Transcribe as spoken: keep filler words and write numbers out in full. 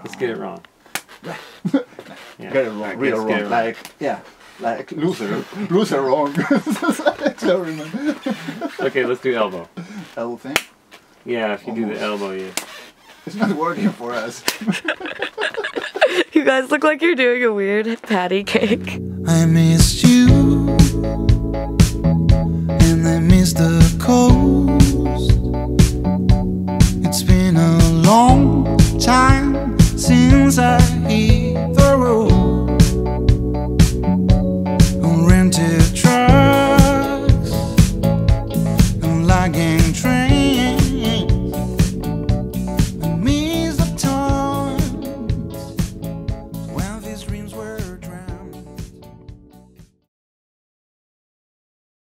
Let's get it wrong. Yeah. Get it wrong, Right, real let's get wrong. it Like, yeah, like loser, loser wrong. Experiment. Okay, let's do elbow. Elbow thing. Yeah, if you do Almost. the elbow, yeah. It's not working for us. You guys look like you're doing a weird patty cake. I missed